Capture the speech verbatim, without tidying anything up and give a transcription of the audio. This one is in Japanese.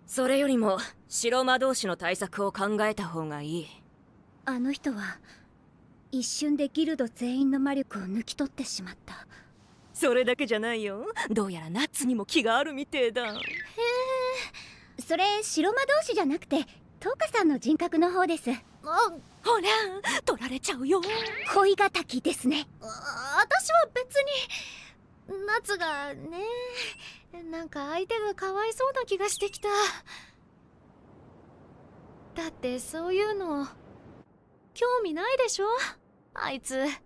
それよりも白魔導士の対策を考えた方がいい。 あの人は一瞬でギルド全員の魔力を抜き取ってしまった。 それだけじゃないよ。どうやらナッツにも気があるみてえだ。へえ、それ白魔導士じゃなくてトウカさんの人格の方です。あ、 ほら取られちゃうよ。 恋敵ですね。 私は別に。ナツがね、なんか相手がかわいそうな気がしてきた。だってそういうの興味ないでしょあいつ。